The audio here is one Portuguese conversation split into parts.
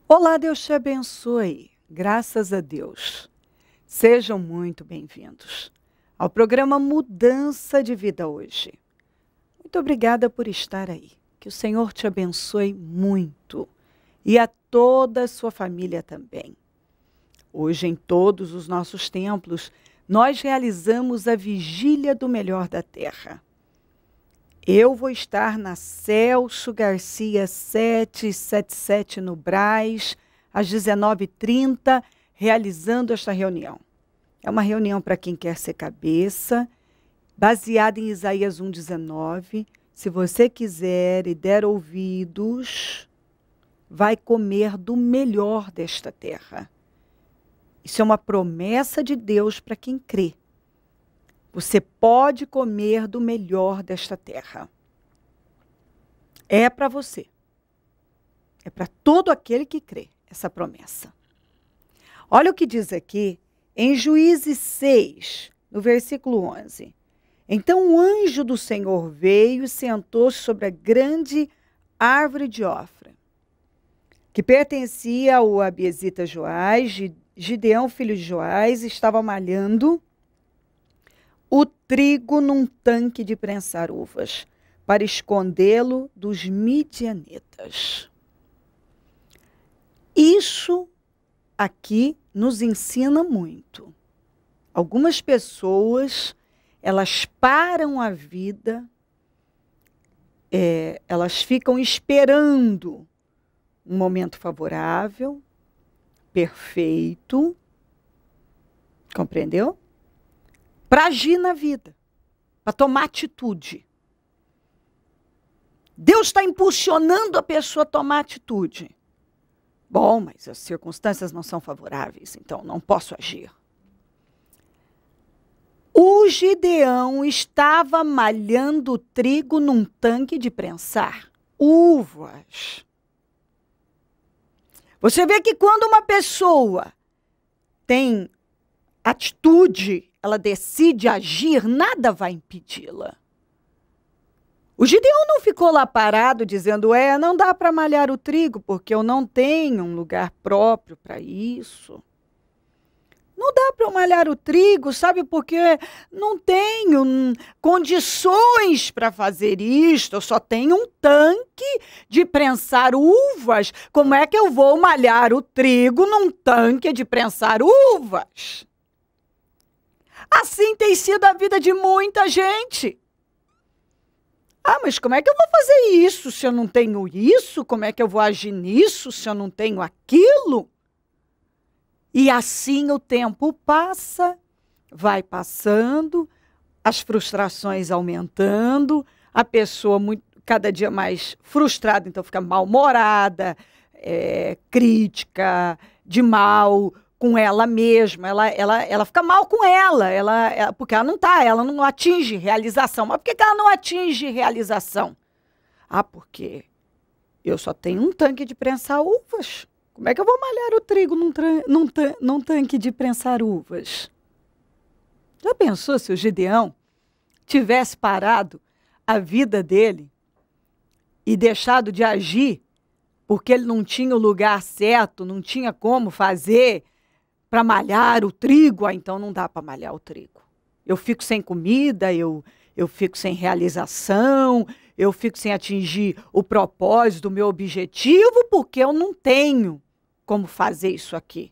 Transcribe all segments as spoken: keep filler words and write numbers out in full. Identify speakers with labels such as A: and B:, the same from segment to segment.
A: Olá, Deus te abençoe. Graças a Deus. Sejam muito bem-vindos ao programa Mudança de Vida hoje. Muito obrigada por estar aí. Que o Senhor te abençoe muito e a toda a sua família também. Hoje, em todos os nossos templos, nós realizamos a Vigília do Melhor da Terra. Eu vou estar na Celso Garcia setecentos e setenta e sete no Brás, às dezenove e trinta, realizando esta reunião. É uma reunião para quem quer ser cabeça, baseada em Isaías um, dezenove. Se você quiser e der ouvidos, vai comer do melhor desta terra. Isso é uma promessa de Deus para quem crê. Você pode comer do melhor desta terra. É para você. É para todo aquele que crê, essa promessa. Olha o que diz aqui em Juízes seis, no versículo onze. Então o anjo do Senhor veio e sentou-se sobre a grande árvore de Ofra, que pertencia ao abiezita Joás. Gideão, filho de Joás, estava malhando o trigo num tanque de prensar uvas, para escondê-lo dos midianitas. Isso aqui nos ensina muito. Algumas pessoas, elas param a vida, é, elas ficam esperando um momento favorável, perfeito, compreendeu? Para agir na vida, para tomar atitude. Deus está impulsionando a pessoa a tomar atitude. Bom, mas as circunstâncias não são favoráveis, então não posso agir. O Gideão estava malhando o trigo num tanque de prensar uvas. Você vê que quando uma pessoa tem atitude, ela decide agir, nada vai impedi-la. O Gideão não ficou lá parado dizendo, é, não dá para malhar o trigo, porque eu não tenho um lugar próprio para isso. Não dá para eu malhar o trigo, sabe, porque não tenho hum, condições para fazer isto, eu só tenho um tanque de prensar uvas. Como é que eu vou malhar o trigo num tanque de prensar uvas? Assim tem sido a vida de muita gente. Ah, mas como é que eu vou fazer isso se eu não tenho isso? Como é que eu vou agir nisso se eu não tenho aquilo? E assim o tempo passa, vai passando, as frustrações aumentando, a pessoa muito, cada dia mais frustrada, então fica mal-humorada, é, crítica, de mal com ela mesma, ela, ela, ela fica mal com ela, ela, ela, porque ela não tá, ela não atinge realização. Mas por que, que ela não atinge realização? Ah, porque eu só tenho um tanque de prensar uvas. Como é que eu vou malhar o trigo num, num, num tanque de prensar uvas? Já pensou se o Gideão tivesse parado a vida dele e deixado de agir porque ele não tinha o lugar certo, não tinha como fazer para malhar o trigo? Ah, então não dá para malhar o trigo. Eu fico sem comida, eu, eu fico sem realização, eu fico sem atingir o propósito, o meu objetivo, porque eu não tenho como fazer isso aqui.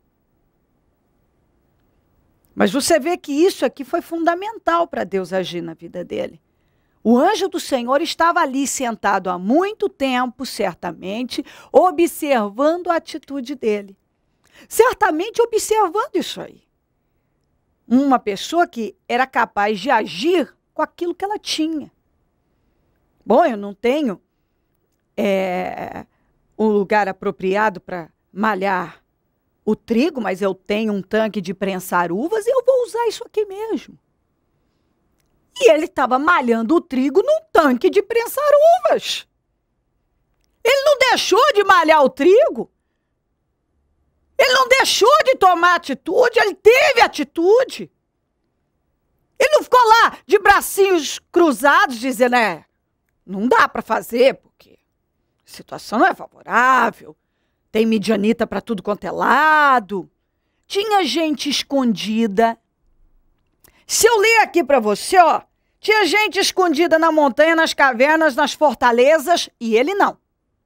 A: Mas você vê que isso aqui foi fundamental para Deus agir na vida dele. O anjo do Senhor estava ali sentado há muito tempo, certamente, observando a atitude dele. Certamente observando isso aí. Uma pessoa que era capaz de agir com aquilo que ela tinha. Bom, eu não tenho é, um lugar apropriado para malhar o trigo, mas eu tenho um tanque de prensar uvas e eu vou usar isso aqui mesmo. E ele estava malhando o trigo num tanque de prensar uvas. Ele não deixou de malhar o trigo. Ele não deixou de tomar atitude, ele teve atitude. Ele não ficou lá de bracinhos cruzados dizendo, é, não dá para fazer, porque a situação não é favorável. Tem midianita para tudo quanto é lado. Tinha gente escondida. Se eu ler aqui para você, ó, tinha gente escondida na montanha, nas cavernas, nas fortalezas, e ele não.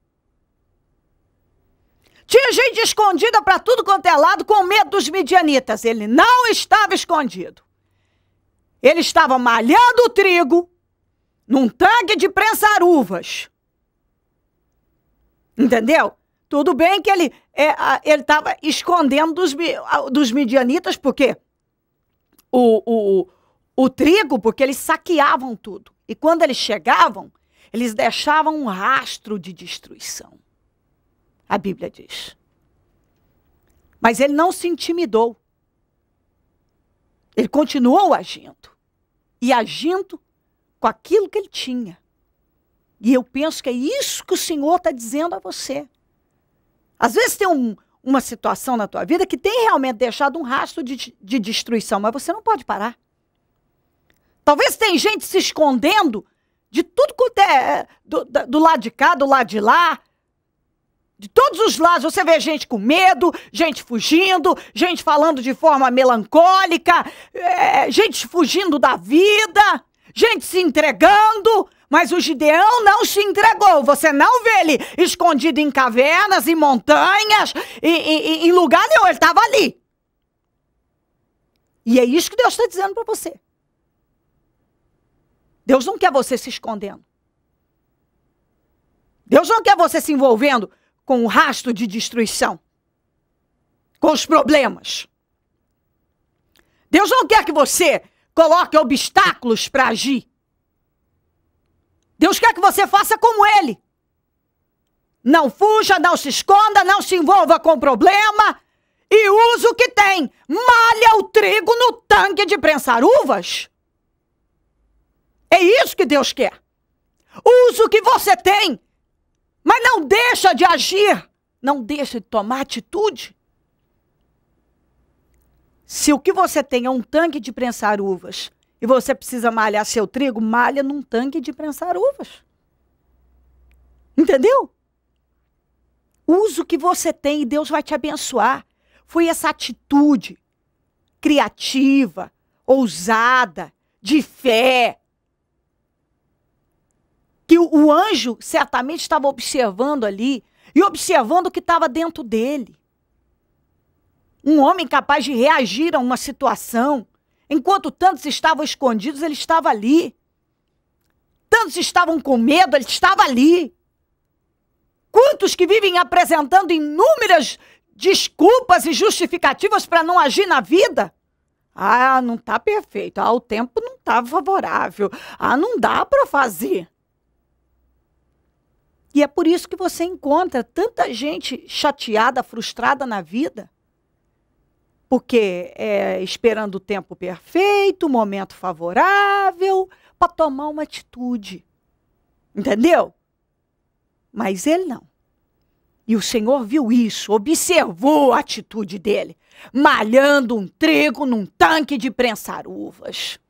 A: Tinha gente escondida para tudo quanto é lado com medo dos midianitas. Ele não estava escondido. Ele estava malhando o trigo num tanque de prensar uvas. Entendeu? Tudo bem que ele é, ele estava escondendo dos, dos midianitas, porque o, o, o trigo, porque eles saqueavam tudo. E quando eles chegavam, eles deixavam um rastro de destruição. A Bíblia diz. Mas ele não se intimidou. Ele continuou agindo. E agindo com aquilo que ele tinha. E eu penso que é isso que o Senhor está dizendo a você. Às vezes tem um, uma situação na tua vida que tem realmente deixado um rastro de, de destruição, mas você não pode parar. Talvez tem gente se escondendo de tudo quanto é do, do lado de cá, do lado de lá. De todos os lados você vê gente com medo, gente fugindo, gente falando de forma melancólica, é, gente fugindo da vida, gente se entregando, mas o Gideão não se entregou. Você não vê ele escondido em cavernas, em montanhas, em, em, em lugar nenhum, ele estava ali. E é isso que Deus está dizendo para você. Deus não quer você se escondendo. Deus não quer você se envolvendo com o rastro de destruição, com os problemas. Deus não quer que você coloque obstáculos para agir. Deus quer que você faça como ele. Não fuja, não se esconda, não se envolva com o problema e use o que tem. Malha o trigo no tanque de prensar uvas. É isso que Deus quer. Use o que você tem. Mas não deixa de agir, não deixa de tomar atitude. Se o que você tem é um tanque de prensar uvas e você precisa malhar seu trigo, malha num tanque de prensar uvas. Entendeu? Use o que você tem e Deus vai te abençoar. Foi essa atitude criativa, ousada, de fé, que o, o anjo certamente estava observando ali e observando o que estava dentro dele. Um homem capaz de reagir a uma situação. Enquanto tantos estavam escondidos, ele estava ali. Tantos estavam com medo, ele estava ali. Quantos que vivem apresentando inúmeras desculpas e justificativas para não agir na vida? Ah, não está perfeito. Ah, o tempo não está favorável. Ah, não dá para fazer. E é por isso que você encontra tanta gente chateada, frustrada na vida. Porque é esperando o tempo perfeito, o momento favorável, para tomar uma atitude. Entendeu? Mas ele não. E o Senhor viu isso, observou a atitude dele, malhando um trigo num tanque de prensar uvas.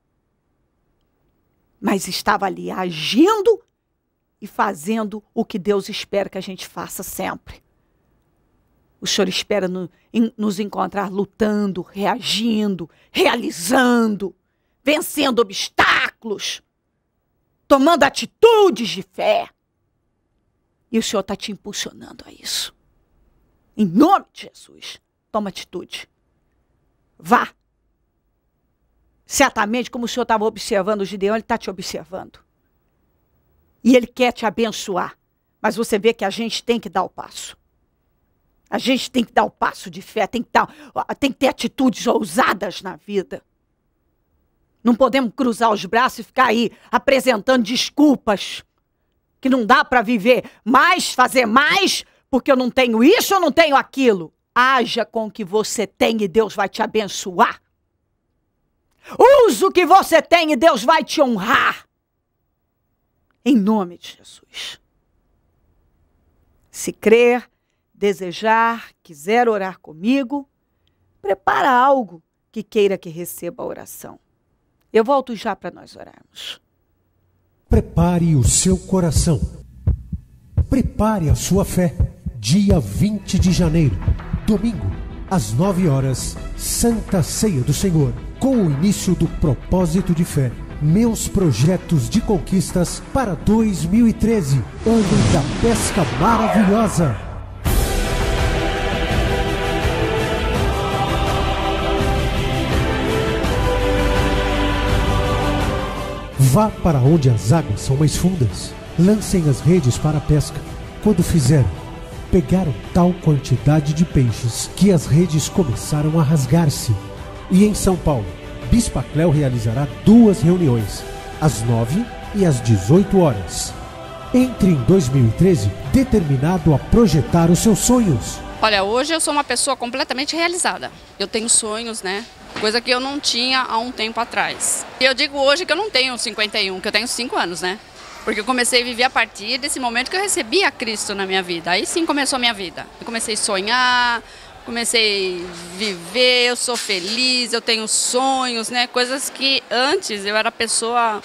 A: Mas estava ali agindo e fazendo o que Deus espera que a gente faça sempre. O Senhor espera no, em, nos encontrar lutando, reagindo, realizando, vencendo obstáculos, tomando atitudes de fé. E o Senhor está te impulsionando a isso. Em nome de Jesus, toma atitude. Vá. Certamente, como o Senhor estava observando o Gideão, Ele está te observando. E Ele quer te abençoar. Mas você vê que a gente tem que dar o passo. A gente tem que dar o passo de fé, tem que, dar, tem que ter atitudes ousadas na vida. Não podemos cruzar os braços e ficar aí apresentando desculpas. Que não dá para viver mais, fazer mais, porque eu não tenho isso, eu não tenho aquilo. Haja com o que você tem e Deus vai te abençoar. Use o que você tem e Deus vai te honrar. Em nome de Jesus. Se crer, desejar, quiser orar comigo, prepara algo que queira que receba a oração. Eu volto já para nós orarmos.
B: Prepare o seu coração. Prepare a sua fé. dia vinte de janeiro, domingo, às nove horas, Santa Ceia do Senhor, com o início do propósito de fé. Meus projetos de conquistas para dois mil e treze, ano da pesca maravilhosa. Vá para onde as águas são mais fundas. Lancem as redes para a pesca. Quando fizeram, pegaram tal quantidade de peixes que as redes começaram a rasgar-se. E em São Paulo, Bispa Cléo realizará duas reuniões, às nove e às dezoito horas. Entre em dois mil e treze determinado a projetar os seus sonhos.
C: Olha, hoje eu sou uma pessoa completamente realizada. Eu tenho sonhos, né? Coisa que eu não tinha há um tempo atrás. E eu digo hoje que eu não tenho cinquenta e um, que eu tenho cinco anos, né? Porque eu comecei a viver a partir desse momento que eu recebi a Cristo na minha vida. Aí sim começou a minha vida. Eu comecei a sonhar, comecei a viver, eu sou feliz, eu tenho sonhos, né? Coisas que antes eu era pessoa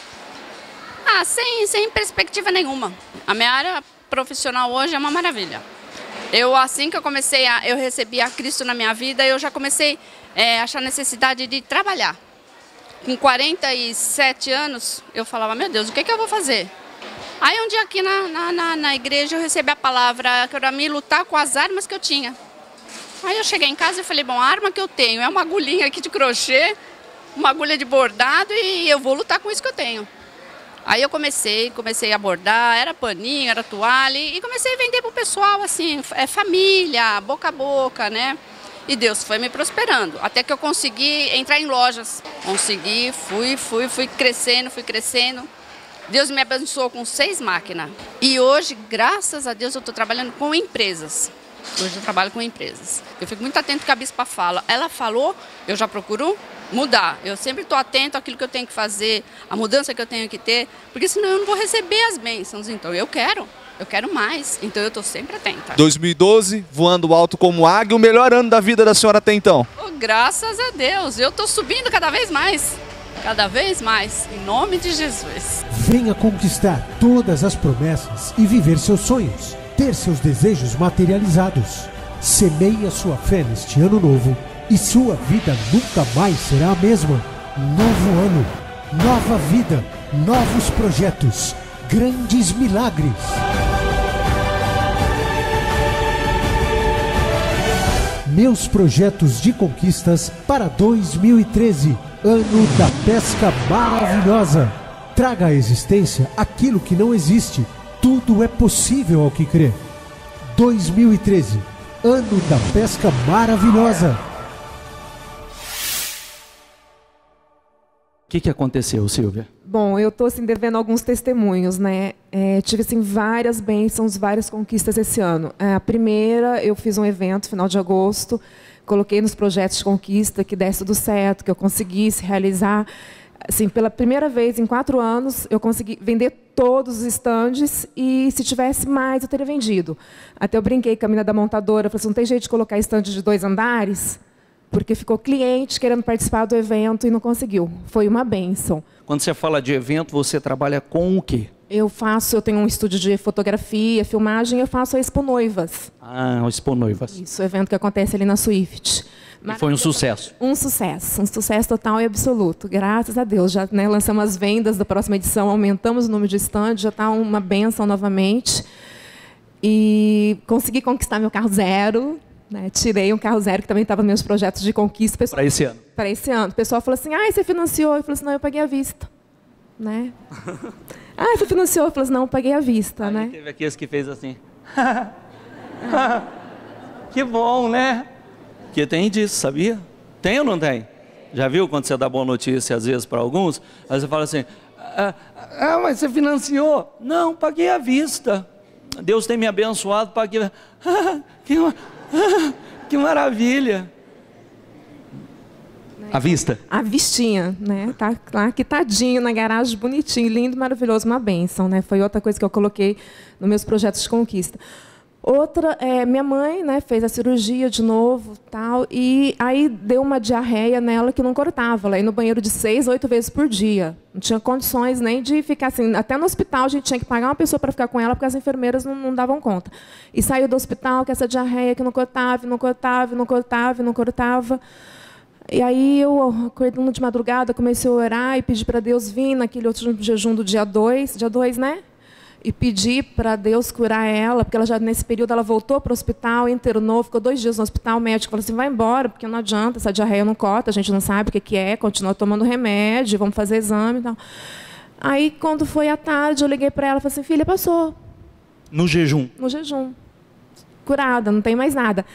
C: ah, sem, sem perspectiva nenhuma. A minha área profissional hoje é uma maravilha. Eu, assim que eu comecei a, eu recebi a Cristo na minha vida, eu já comecei a achar necessidade de trabalhar. Com quarenta e sete anos, eu falava, meu Deus, o que, que eu vou fazer? Aí um dia aqui na, na, na, na igreja eu recebi a palavra que era me lutar com as armas que eu tinha. Aí eu cheguei em casa e falei, bom, a arma que eu tenho é uma agulhinha aqui de crochê, uma agulha de bordado e eu vou lutar com isso que eu tenho. Aí eu comecei, comecei a bordar, era paninho, era toalha e comecei a vender pro pessoal, assim, é família, boca a boca, né? E Deus foi me prosperando, até que eu consegui entrar em lojas. Consegui, fui, fui, fui crescendo, fui crescendo. Deus me abençoou com seis máquinas. E hoje, graças a Deus, eu estou trabalhando com empresas. Hoje eu trabalho com empresas. Eu fico muito atento ao que a bispa fala. Ela falou, eu já procuro mudar. Eu sempre estou atento àquilo que eu tenho que fazer, à mudança que eu tenho que ter, porque senão eu não vou receber as bênçãos. Então eu quero, eu quero mais. Então eu estou sempre atenta.
D: dois mil e doze, voando alto como águia, o melhor ano da vida da senhora até então?
C: Oh, graças a Deus, eu estou subindo cada vez mais. Cada vez mais, em nome de Jesus.
B: Venha conquistar todas as promessas e viver seus sonhos, ter seus desejos materializados. Semeie a sua fé neste ano novo e sua vida nunca mais será a mesma. Novo ano, nova vida, novos projetos, grandes milagres. Meus projetos de conquistas para dois mil e treze, ano da pesca maravilhosa. Traga à existência aquilo que não existe. Tudo é possível ao que crê. dois mil e treze, ano da pesca maravilhosa.
E: O que, que aconteceu, Silvia?
F: Bom, eu estou assim, devendo alguns testemunhos, né? É, tive assim, várias bênçãos, várias conquistas esse ano. A primeira, eu fiz um evento final de agosto, coloquei nos projetos de conquista que desse tudo certo, que eu conseguisse realizar. Assim, pela primeira vez em quatro anos, eu consegui vender todos os estandes e, se tivesse mais, eu teria vendido. Até eu brinquei com a menina da montadora, falei assim, não tem jeito de colocar estande de dois andares? Porque ficou cliente querendo participar do evento e não conseguiu. Foi uma bênção.
E: Quando você fala de evento, você trabalha com o quê?
F: Eu faço, eu tenho um estúdio de fotografia, filmagem, eu faço a Expo Noivas.
E: Ah, o Expo Noivas.
F: Isso, o evento que acontece ali na Swift.
E: E foi um sucesso?
F: Um sucesso, um sucesso total e absoluto. Graças a Deus, já né, lançamos as vendas da próxima edição, aumentamos o número de stands, já está uma bênção novamente. E consegui conquistar meu carro zero. Né, tirei um carro zero que também estava nos meus projetos de conquista.
E: Para esse ano?
F: Para esse ano. O pessoal falou assim, ah, você financiou? Eu falei assim, não, eu paguei à vista. Né? Ah, você financiou? Eu falei assim, não, eu paguei à vista.
E: Aí
F: né?
E: Teve aqueles que fez assim. Que bom, né? Que tem disso, sabia? Tem ou não tem? Já viu quando você dá boa notícia, às vezes, para alguns? Aí você fala assim, ah, ah, mas você financiou? Não, paguei à vista. Deus tem me abençoado, paguei... Ah, que... Ah, que maravilha! À vista?
F: A vistinha, né? Tá lá quitadinho na garagem, bonitinho, lindo, maravilhoso, uma bênção, né? Foi outra coisa que eu coloquei nos meus projetos de conquista. Outra, é, minha mãe, né, fez a cirurgia de novo, tal, e aí deu uma diarreia nela que não cortava. Ela ia no banheiro de seis, oito vezes por dia. Não tinha condições nem de ficar assim. Até no hospital a gente tinha que pagar uma pessoa para ficar com ela, porque as enfermeiras não, não davam conta. E saiu do hospital com essa diarreia que não cortava, não cortava, não cortava, não cortava. E aí eu, acordando de madrugada, comecei a orar e pedi para Deus vir naquele outro jejum do dia dois, dia dois, né? E pedi para Deus curar ela, porque ela já nesse período ela voltou para o hospital, internou, ficou dois dias no hospital, o médico falou assim, vai embora, porque não adianta, essa diarreia não corta, a gente não sabe o que que é, continua tomando remédio, vamos fazer exame e tal. Aí, quando foi à tarde, eu liguei para ela e falei assim, filha, passou.
E: No jejum?
F: No jejum. Curada, não tem mais nada.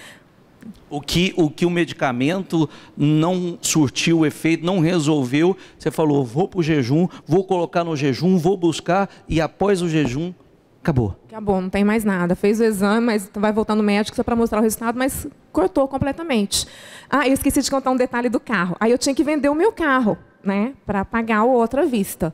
E: O que, o que o medicamento não surtiu efeito, não resolveu, você falou, vou para o jejum, vou colocar no jejum, vou buscar, e após o jejum, acabou.
F: Acabou, não tem mais nada. Fez o exame, mas vai voltar no médico só para mostrar o resultado, mas cortou completamente. Ah, eu esqueci de contar um detalhe do carro. Aí eu tinha que vender o meu carro, né, para pagar o outro à vista.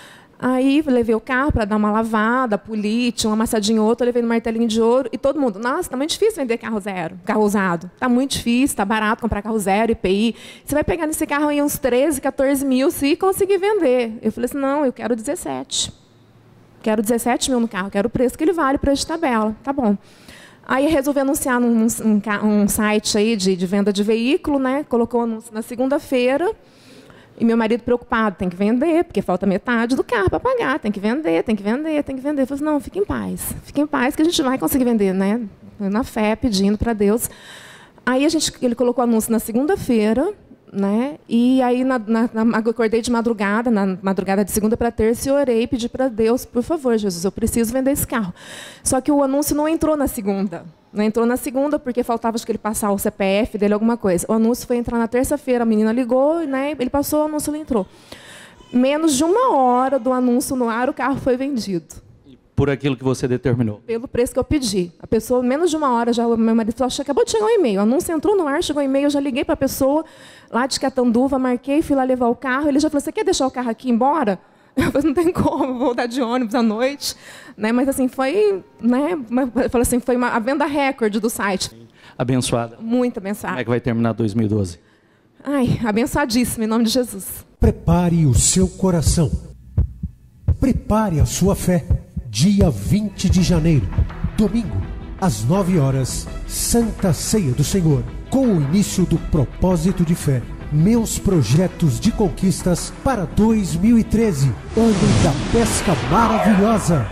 F: Aí levei o carro para dar uma lavada, polir, tinha uma amassadinha ou outra, eu levei no martelinho de ouro e todo mundo, nossa, está muito difícil vender carro zero, carro usado. Está muito difícil, está barato comprar carro zero, I P I. Você vai pegar nesse carro aí uns treze, quatorze mil se conseguir vender. Eu falei assim, não, eu quero dezessete. Quero dezessete mil no carro, quero o preço que ele vale, preço de tabela. Tá bom. Aí resolvi anunciar num um, um site aí de, de venda de veículo, né? Colocou o anúncio na segunda-feira. E meu marido preocupado, tem que vender, porque falta metade do carro para pagar, tem que vender, tem que vender, tem que vender. Eu falei, não, fique em paz, fique em paz que a gente vai conseguir vender, né? Na fé, pedindo para Deus. Aí a gente, ele colocou o anúncio na segunda-feira, né? E aí na, na, na, eu acordei de madrugada, na madrugada de segunda para terça, e orei e pedi para Deus, por favor, Jesus, eu preciso vender esse carro. Só que o anúncio não entrou na segunda. Não entrou na segunda porque faltava acho que ele passar o C P F dele, alguma coisa. O anúncio foi entrar na terça-feira, a menina ligou, né? Ele passou, o anúncio ele entrou. Menos de uma hora do anúncio no ar, o carro foi vendido.
E: Por aquilo que você determinou?
F: Pelo preço que eu pedi. A pessoa, menos de uma hora, já, o meu marido falou, acabou de chegar um e-mail. O anúncio entrou no ar, chegou um e-mail, eu já liguei para a pessoa lá de Catanduva, marquei, fui lá levar o carro. Ele já falou, você quer deixar o carro aqui e ir embora? Eu falei, não tem como, vou dar de ônibus à noite. Né? Mas assim, foi, né? Eu falei assim, foi uma, a venda recorde do site.
E: Abençoada.
F: Muito abençoada.
E: Como é que vai terminar dois mil e doze?
F: Ai, abençoadíssimo, em nome de Jesus.
B: Prepare o seu coração. Prepare a sua fé. Dia vinte de janeiro, domingo, às nove horas, Santa Ceia do Senhor, com o início do propósito de fé. Meus projetos de conquistas para dois mil e treze, ano da pesca maravilhosa.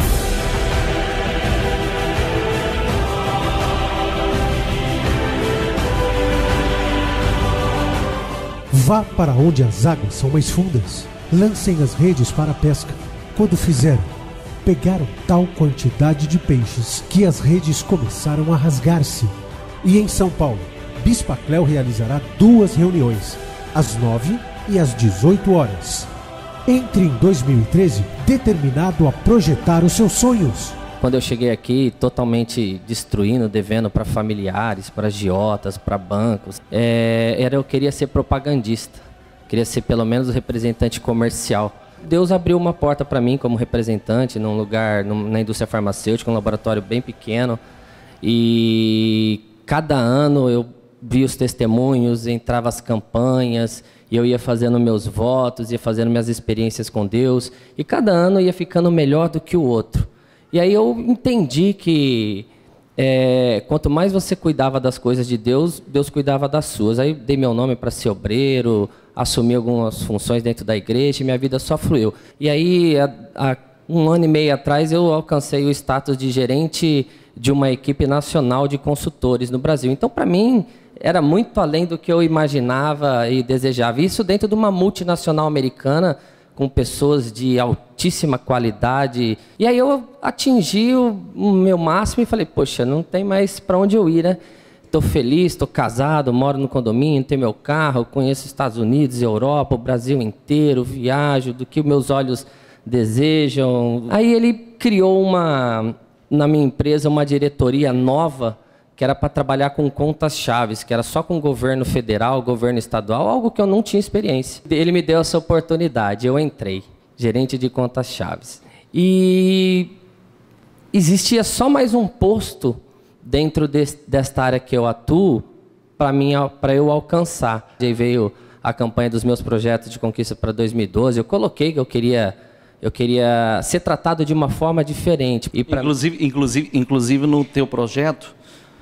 B: Vá para onde as águas são mais fundas. Lancem as redes para a pesca. Quando fizerem, pegaram tal quantidade de peixes que as redes começaram a rasgar-se. E em São Paulo, Bispa Cléo realizará duas reuniões, às nove e às dezoito horas. Entre em dois mil e treze determinado a projetar os seus sonhos.
G: Quando eu cheguei aqui, totalmente destruindo, devendo para familiares, para agiotas, para bancos, é, era, eu queria ser propagandista, queria ser pelo menos o representante comercial. Deus abriu uma porta para mim como representante num lugar, num, na indústria farmacêutica, um laboratório bem pequeno, e cada ano eu via os testemunhos, entrava as campanhas, e eu ia fazendo meus votos, ia fazendo minhas experiências com Deus, e cada ano ia ficando melhor do que o outro. E aí eu entendi que é, quanto mais você cuidava das coisas de Deus, Deus cuidava das suas. Aí dei meu nome para ser obreiro, assumi algumas funções dentro da igreja e minha vida só fluiu. E aí, há, há um ano e meio atrás, eu alcancei o status de gerente de uma equipe nacional de consultores no Brasil. Então, para mim, era muito além do que eu imaginava e desejava. Isso dentro de uma multinacional americana, com pessoas de altíssima qualidade. E aí eu atingi o meu máximo e falei, poxa, não tem mais para onde eu ir, né? Estou feliz, estou casado, moro no condomínio, tenho meu carro, conheço os Estados Unidos, Europa, o Brasil inteiro, viajo do que meus olhos desejam. Aí ele criou uma, na minha empresa uma diretoria nova, que era para trabalhar com contas chaves, que era só com o governo federal, governo estadual, algo que eu não tinha experiência. Ele me deu essa oportunidade, eu entrei, gerente de contas chaves. E existia só mais um posto dentro de, desta área que eu atuo para mim, para eu alcançar. Aí veio a campanha dos meus projetos de conquista para dois mil e doze. Eu coloquei que eu queria, eu queria ser tratado de uma forma diferente. E pra...
E: inclusive, inclusive, inclusive no teu projeto,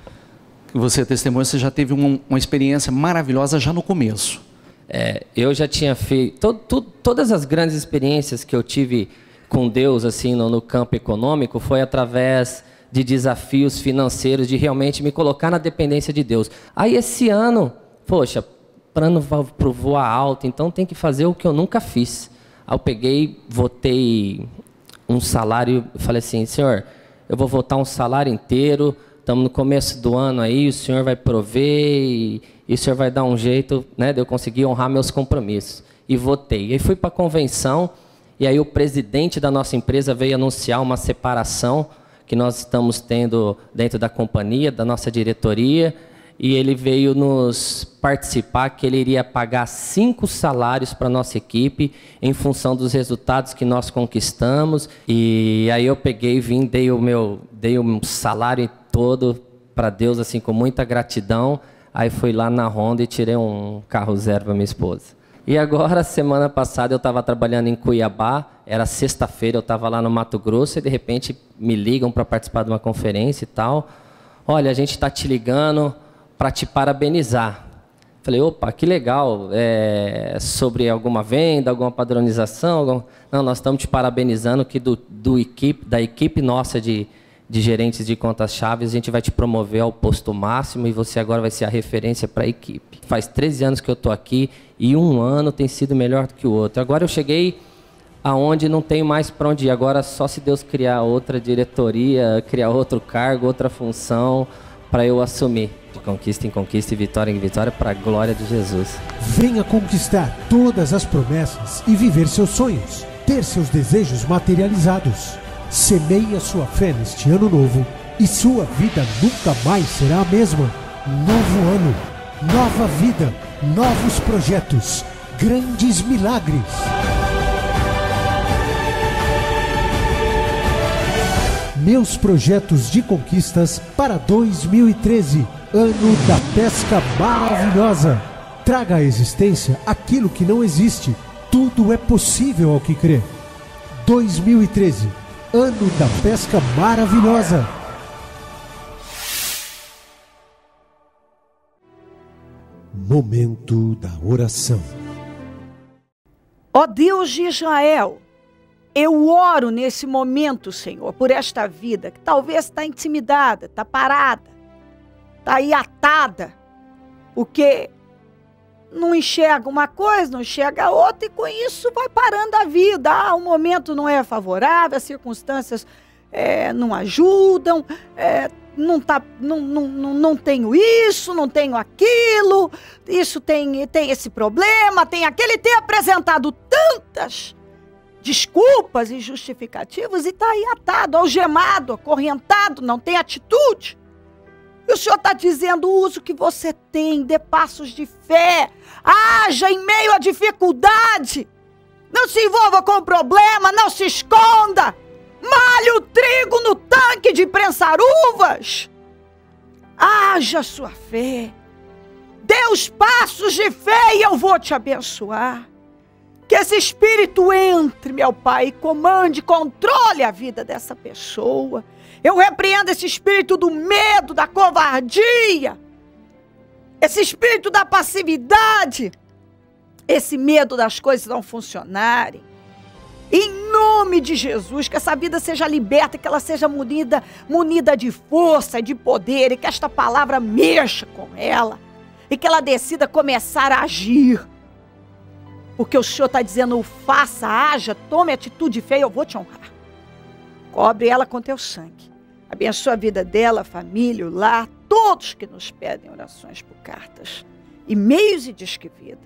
E: que você testemunha, você já teve uma, uma experiência maravilhosa já no começo.
G: É, eu já tinha feito to, to, todas as grandes experiências que eu tive com Deus assim no, no campo econômico foi através de desafios financeiros, de realmente me colocar na dependência de Deus. Aí esse ano, poxa, plano para o voar alto, então tem que fazer o que eu nunca fiz. Aí eu peguei, votei um salário, falei assim, Senhor, eu vou votar um salário inteiro, estamos no começo do ano aí, o Senhor vai prover e, e o Senhor vai dar um jeito, né, de eu conseguir honrar meus compromissos. E votei. Aí fui para a convenção, e aí o presidente da nossa empresa veio anunciar uma separação que nós estamos tendo dentro da companhia, da nossa diretoria, e ele veio nos participar que ele iria pagar cinco salários para a nossa equipe em função dos resultados que nós conquistamos. E aí eu peguei, vim, dei o meu, dei o salário todo para Deus, assim, com muita gratidão. Aí fui lá na Honda e tirei um carro zero para minha esposa. E agora, semana passada, eu estava trabalhando em Cuiabá, era sexta-feira, eu estava lá no Mato Grosso, e de repente me ligam para participar de uma conferência e tal. Olha, a gente está te ligando para te parabenizar. Falei, opa, que legal, é sobre alguma venda, alguma padronização? Algum... Não, nós estamos te parabenizando que do, do equipe, da equipe nossa de, de gerentes de contas-chave, a gente vai te promover ao posto máximo e você agora vai ser a referência para a equipe. Faz treze anos que eu estou aqui e um ano tem sido melhor do que o outro. Agora eu cheguei aonde não tenho mais para onde ir. Agora só se Deus criar outra diretoria, criar outro cargo, outra função para eu assumir. De conquista em conquista e vitória em vitória para a glória de Jesus.
B: Venha conquistar todas as promessas e viver seus sonhos. Ter seus desejos materializados. Semeie a sua fé neste ano novo e sua vida nunca mais será a mesma. Novo ano, nova vida, novos projetos, grandes milagres. Meus projetos de conquistas para dois mil e treze, ano da pesca maravilhosa. Traga à existência aquilo que não existe. Tudo é possível ao que crê. dois mil e treze, ano da pesca maravilhosa. Momento da oração.
A: Ó Deus de Israel, eu oro nesse momento, Senhor, por esta vida que talvez está intimidada, está parada, está aí atada, porque não enxerga uma coisa, não enxerga outra, e com isso vai parando a vida. Ah, o momento não é favorável, as circunstâncias é, não ajudam, é, não, tá, não, não, não, não tenho isso, não tenho aquilo, isso tem, tem esse problema, tem aquele, tem apresentado tantas desculpas e justificativas e está aí atado, algemado, acorrentado, não tem atitude. E o Senhor está dizendo, use o que você tem, dê passos de fé, haja em meio à dificuldade, não se envolva com o problema, não se esconda, malhe o trigo no tanque de prensar uvas, haja a sua fé, dê os passos de fé e eu vou te abençoar. Que esse Espírito entre, meu Pai, e comande, controle a vida dessa pessoa. Eu repreendo esse espírito do medo, da covardia, esse espírito da passividade, esse medo das coisas não funcionarem. Em nome de Jesus, que essa vida seja liberta, que ela seja munida, munida de força, de poder, e que esta palavra mexa com ela, e que ela decida começar a agir. Porque o Senhor está dizendo, faça, haja, tome atitude feia, eu vou te honrar. Cobre ela com teu sangue. Abençoa a vida dela, a família, o lar, todos que nos pedem orações por cartas, e-mails e disque vida.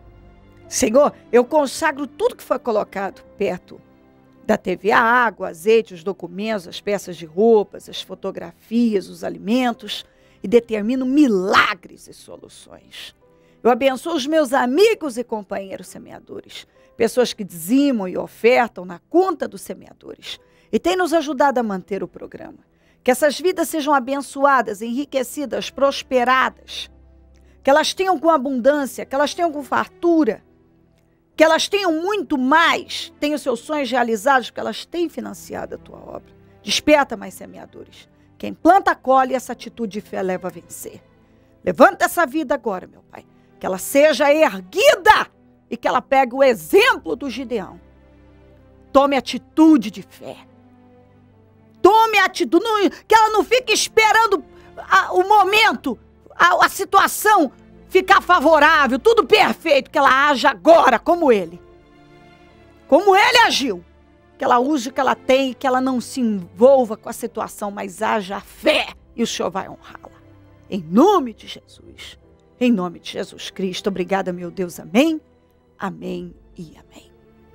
A: Senhor, eu consagro tudo que foi colocado perto da T V, a água, azeite, os documentos, as peças de roupas, as fotografias, os alimentos, e determino milagres e soluções. Eu abençoo os meus amigos e companheiros semeadores, pessoas que dizimam e ofertam na conta dos semeadores. e tem nos ajudado a manter o programa. Que essas vidas sejam abençoadas, enriquecidas, prosperadas. Que elas tenham com abundância, que elas tenham com fartura. Que elas tenham muito mais, tenham seus sonhos realizados, porque elas têm financiado a tua obra. Desperta mais semeadores. Quem planta, colhe, essa atitude de fé leva a vencer. Levanta essa vida agora, meu Pai. Que ela seja erguida e que ela pegue o exemplo do Gideão. Tome atitude de fé. Tome atitude, não, que ela não fique esperando a, o momento, a, a situação ficar favorável, tudo perfeito, que ela haja agora como ele. Como ele agiu. Que ela use o que ela tem e que ela não se envolva com a situação, mas haja a fé e o Senhor vai honrá-la. Em nome de Jesus. Em nome de Jesus Cristo. Obrigada, meu Deus. Amém. Amém e amém.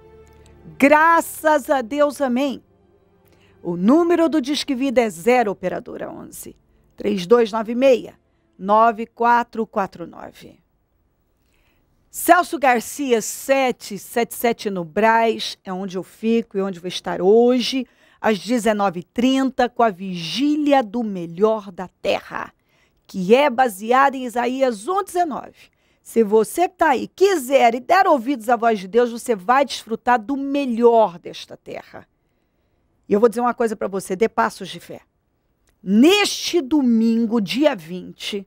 A: Graças a Deus, amém. O número do Disque Vida é zero, operadora onze, três dois nove seis, nove quatro quatro nove. Celso Garcia, sete sete sete no Brás, é onde eu fico e onde vou estar hoje, às dezenove e trinta, com a Vigília do Melhor da Terra, que é baseada em Isaías um, dezenove. Se você que está aí quiser e der ouvidos à voz de Deus, você vai desfrutar do melhor desta terra. E eu vou dizer uma coisa para você, dê passos de fé. Neste domingo, dia vinte,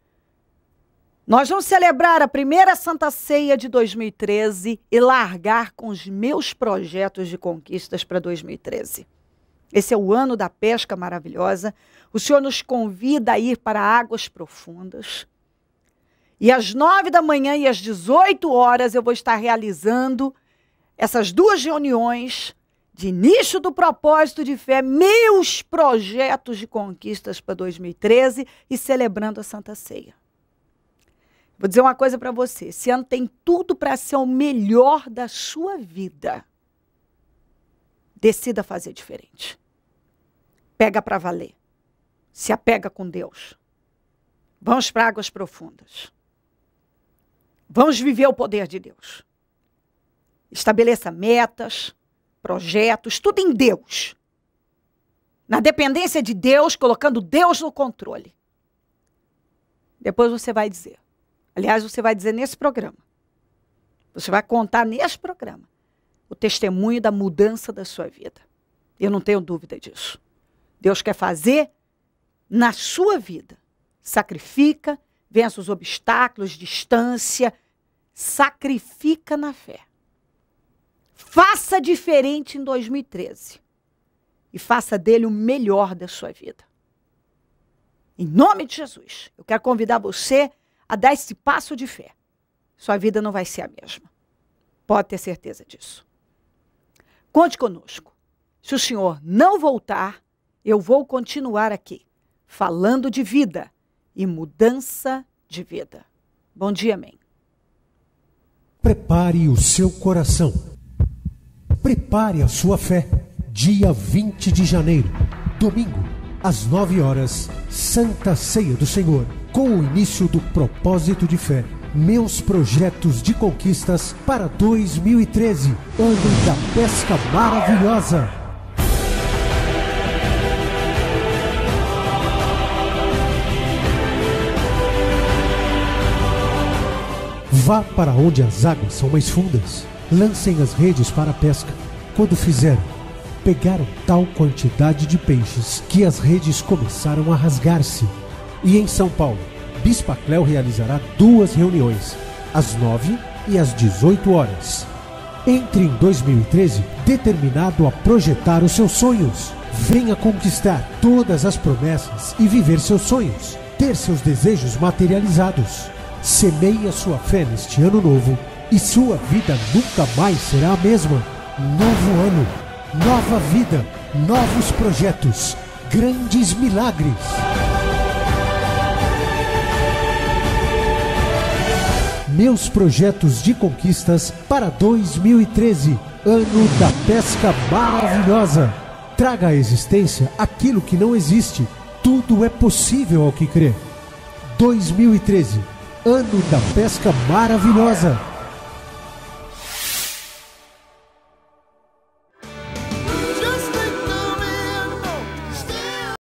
A: nós vamos celebrar a primeira Santa Ceia de dois mil e treze e largar com os meus projetos de conquistas para dois mil e treze. Esse é o ano da pesca maravilhosa. O Senhor nos convida a ir para águas profundas. E às nove da manhã e às dezoito horas eu vou estar realizando essas duas reuniões de início do propósito de fé, meus projetos de conquistas para dois mil e treze e celebrando a Santa Ceia. Vou dizer uma coisa para você, esse ano tem tudo para ser o melhor da sua vida. Decida fazer diferente. Pega para valer. Se apega com Deus. Vamos para águas profundas. Vamos viver o poder de Deus. Estabeleça metas, projetos, tudo em Deus. Na dependência de Deus, colocando Deus no controle. Depois você vai dizer. Aliás, você vai dizer nesse programa. Você vai contar nesse programa o testemunho da mudança da sua vida. Eu não tenho dúvida disso. Deus quer fazer na sua vida. Sacrifica, vença os obstáculos, distância. Sacrifica na fé. Faça diferente em dois mil e treze. E faça dele o melhor da sua vida. Em nome de Jesus, eu quero convidar você a dar esse passo de fé. Sua vida não vai ser a mesma. Pode ter certeza disso. Conte conosco. Se o Senhor não voltar, eu vou continuar aqui, falando de vida e mudança de vida. Bom dia, amém.
B: Prepare o seu coração. Prepare a sua fé. Dia vinte de janeiro, domingo, às nove horas, Santa Ceia do Senhor, com o início do propósito de fé. Meus projetos de conquistas para dois mil e treze, ano da pesca maravilhosa. Vá para onde as águas são mais fundas. Lancem as redes para a pesca. Quando fizeram, pegaram tal quantidade de peixes que as redes começaram a rasgar-se. E em São Paulo, Bispa Cléo realizará duas reuniões, às nove e às dezoito horas. Entre em dois mil e treze determinado a projetar os seus sonhos. Venha conquistar todas as promessas e viver seus sonhos, ter seus desejos materializados. Semeie a sua fé neste ano novo e sua vida nunca mais será a mesma. Novo ano, nova vida, novos projetos, grandes milagres. Meus projetos de conquistas para dois mil e treze, ano da pesca maravilhosa. Traga à existência aquilo que não existe. Tudo é possível ao que crê. dois mil e treze, ano da pesca maravilhosa.